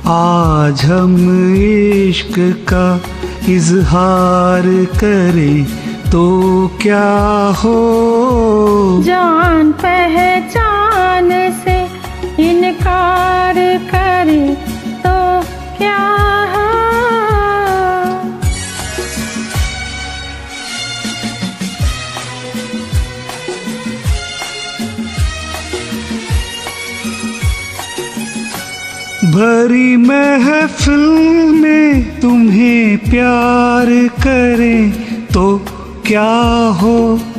आज हम इश्क का इजहार करें तो क्या हो, जान पहचान से इनकार करें तो क्या हो। भरी महफिल में तुम्हें प्यार करें तो क्या हो,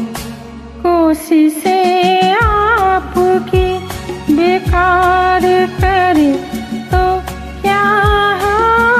कोशिशें आपकी बेकार करें तो क्या हो।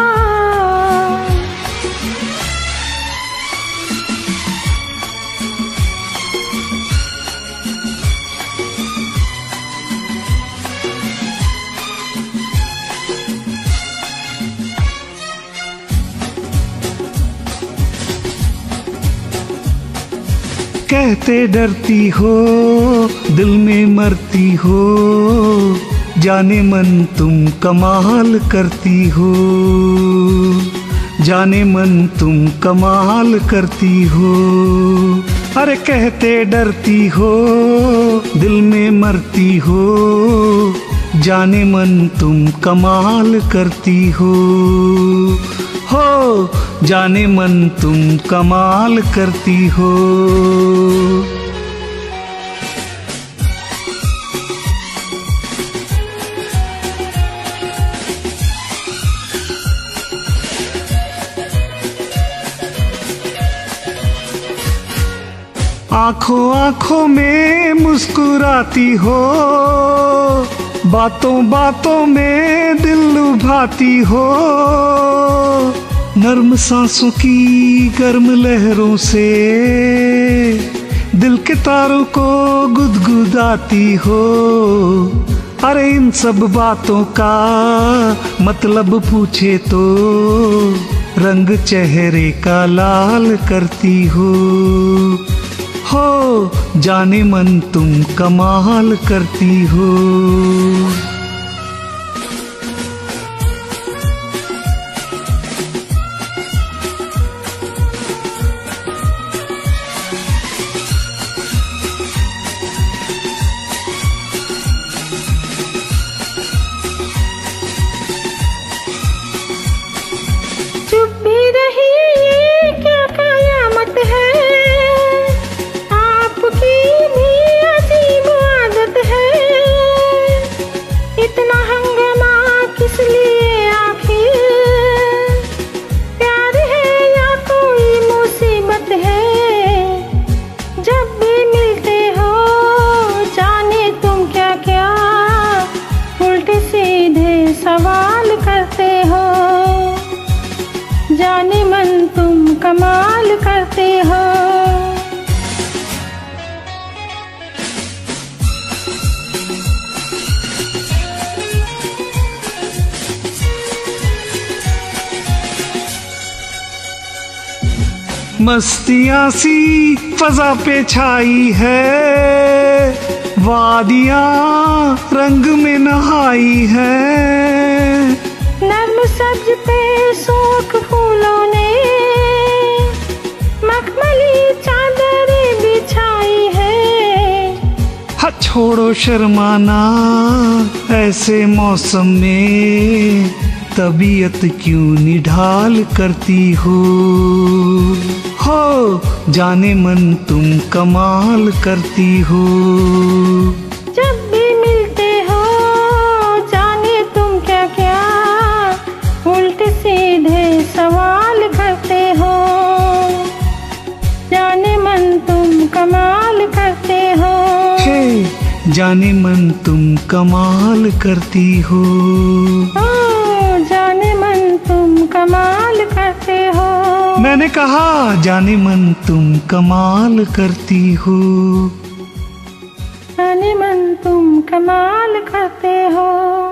कहते डरती हो दिल में मरती हो, जाने मन तुम कमाल करती हो, जाने मन तुम कमाल करती हो। अरे कहते डरती हो दिल में मरती हो, जाने मन तुम कमाल करती हो, जाने मन तुम कमाल करती हो। आंखों आंखों में मुस्कुराती हो, बातों बातों में दिल लुभाती हो, नर्म सांसों की गर्म लहरों से दिल के तारों को गुदगुदाती हो। अरे इन सब बातों का मतलब पूछे तो रंग चेहरे का लाल करती हो, जाने मन तुम कमाल करती हो। चुप भी रही ये क्या कयामत है, आपकी भी अजीब आदत है। इतना हंगामा किस लिए आखिर, प्यार है या कोई मुसीबत है। जब भी मिलते हो जाने तुम क्या क्या उल्टे सीधे सवाल करते हो, जाने मन तुम कमाल करते हो। मस्तियाँ सी फजा पे छाई है, वादियाँ रंग में नहाई है, नर्म सब्ज पे शोक फूलों ने मखमली चादरें बिछाई है। छोड़ो शर्माना ऐसे मौसम में, तबीयत क्यों निढाल करती हो, जाने मन तुम कमाल करती हो। जब भी मिलते हो जाने तुम क्या क्या उल्टे सीधे सवाल करते हो, जाने मन तुम कमाल करते हो। जाने मन तुम कमाल करती हो, जाने मन तुम कमाल करते हो। मैंने कहा जाने मन तुम कमाल करती हो, जाने मन तुम कमाल करते हो।